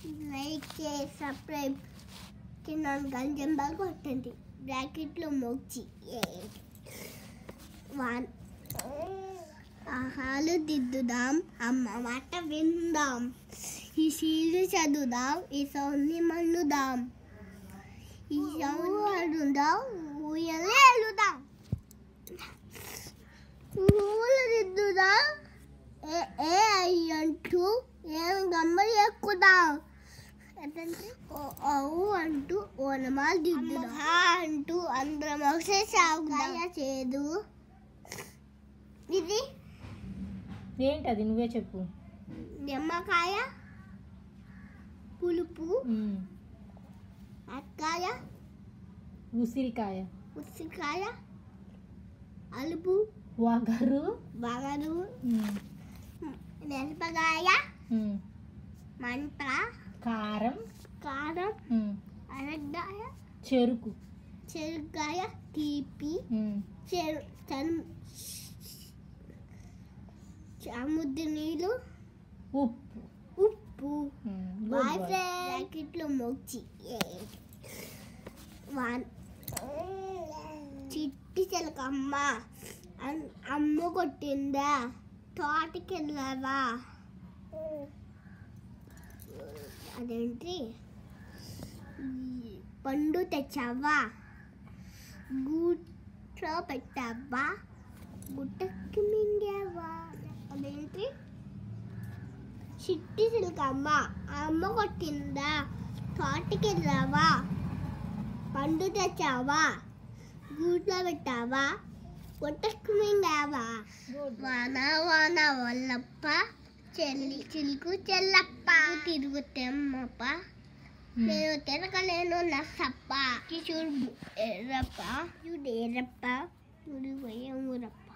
Like చేసి subscribe కింద గంజం బాగా కొట్టండి బ్రాకెట్లో మోచి వన్ ఆహాలు దిద్దుదాం అమ్మ మాట విందాం ఈ సీలు చదువుదాం ఈ సౌండ్ని మన్నుదాం ఈ సౌండ్ అడుదాం ఊయలే ఎలుదాం ఊళ్ళు దిద్దుదాం ఏ అయ్యంటూ ఏం గమ్మలు ఎక్కుదాం అవు అంటూ ఓనమాలు దిద్దుదాం అంటూ అందరం ఒకసే సాగుదాం చేదు ఇది ఏంటది నువ్వే చెప్పు. నిమ్మకాయ పులుపు అక్కాయ ఉసిరికాయ ఉసిరికాయ అలుపు వగరు మిరపకాయ మంట కారం అరగ్గాయ చెరుకాయ తీపి సముద్ర నీళ్ళు ఉప్పు బ్రాకెట్లో మోచి చిట్టి చిలక అమ్మ కొట్టిందా తోటకి వెళ్ళావా అదేంటి పండు తెచ్చావా గూట్లో పెట్టావా గుట్టకి మింగావా అదేంటి చిట్టి చిలకమ్మ అమ్మ కొట్టిందా తోటకి వెళ్ళావా పండు తెచ్చావా గూట్లో పెట్టావా గుట్టకి మింగావా వాన వాన వల్లప్ప చిలుకు చెల్లప్ప తిరుగుతేమ్మప్ప నేను తిరగలేను నప్ప చూడు ఎర్రప్ప చూడు ఎర్రప్ప చూడు ఊరప్ప